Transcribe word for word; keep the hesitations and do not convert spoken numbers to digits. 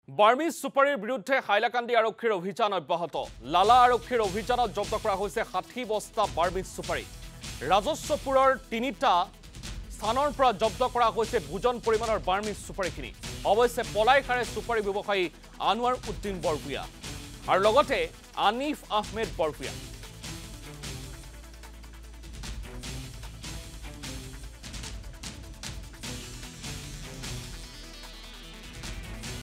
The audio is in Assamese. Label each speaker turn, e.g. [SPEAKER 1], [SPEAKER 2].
[SPEAKER 1] বাৰ্মিজ সুপাৰীৰ বিৰুদ্ধে হাইলাকান্দি আৰক্ষীৰ অভিযান অব্যাহত লালা আৰক্ষীৰ অভিযানত জব্দ কৰা হৈছে ষাঠি বস্তা বাৰ্মিজ সুপাৰী ৰাজস্বপুৰৰ তিনিটা স্থানৰ পৰা জব্দ কৰা হৈছে ভোজন পৰিমাণৰ বাৰ্মিজ সুপাৰীখিনি অৱশ্যে পলাইখাৰে সুপাৰী ব্যৱসায়ী আনোৱাৰ উদ্দিন বৰভূঞা আৰু লগতে আনিফ আহমেদ বৰভূঞা